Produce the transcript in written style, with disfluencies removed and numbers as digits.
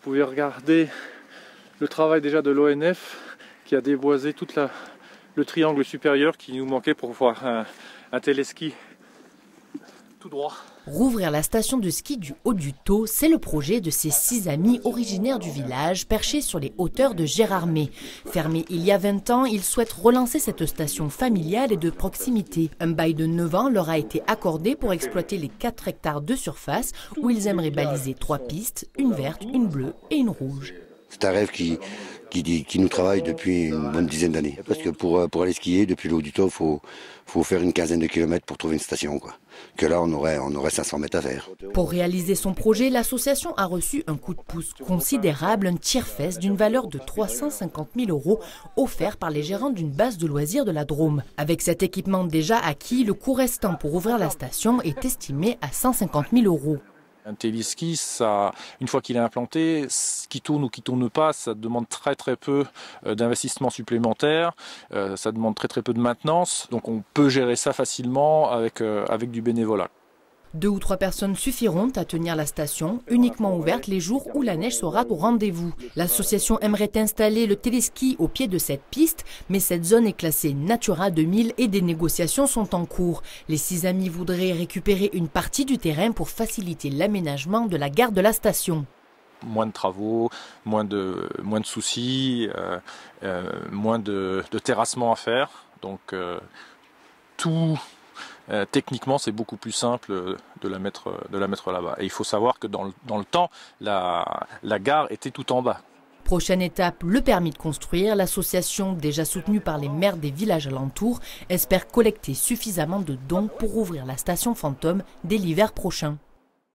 pouvez regarder le travail déjà de l'ONF qui a déboisé tout le triangle supérieur qui nous manquait pour voir un téléski tout droit. Rouvrir la station de ski du Haut du Thau, c'est le projet de ces 6 amis originaires du village, perchés sur les hauteurs de Gérardmer. Fermé il y a 20 ans, ils souhaitent relancer cette station familiale et de proximité. Un bail de 9 ans leur a été accordé pour exploiter les 4 hectares de surface où ils aimeraient baliser 3 pistes, une verte, une bleue et une rouge. C'est un rêve qui nous travaille depuis une bonne dizaine d'années. Parce que pour aller skier depuis le Haut du Thau, faut faire une quinzaine de kilomètres pour trouver une station, quoi. Que là, on aurait 500 mètres à faire. Pour réaliser son projet, l'association a reçu un coup de pouce considérable, un tire-fesse d'une valeur de 350 000 € offert par les gérants d'une base de loisirs de la Drôme. Avec cet équipement déjà acquis, le coût restant pour ouvrir la station est estimé à 150 000 €. Un téléski, une fois qu'il est implanté, qui tourne ou qui tourne pas, ça demande très peu d'investissement supplémentaire, ça demande très peu de maintenance, donc on peut gérer ça facilement avec du bénévolat. 2 ou 3 personnes suffiront à tenir la station, uniquement ouverte les jours où la neige sera au rendez-vous. L'association aimerait installer le téléski au pied de cette piste, mais cette zone est classée Natura 2000 et des négociations sont en cours. Les 6 amis voudraient récupérer une partie du terrain pour faciliter l'aménagement de la gare de la station. Moins de travaux, moins de soucis, moins de terrassement à faire, donc tout... techniquement, c'est beaucoup plus simple de la mettre là-bas. Et il faut savoir que dans le temps, la gare était tout en bas. Prochaine étape, le permis de construire. L'association, déjà soutenue par les maires des villages alentours, espère collecter suffisamment de dons pour ouvrir la station fantôme dès l'hiver prochain.